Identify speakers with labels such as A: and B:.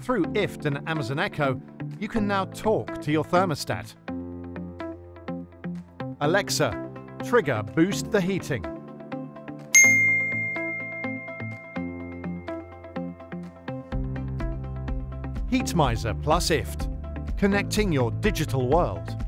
A: Through IFT and Amazon Echo, you can now talk to your thermostat. Alexa, trigger Boost the Heating. Heatmiser plus IFT, connecting your digital world.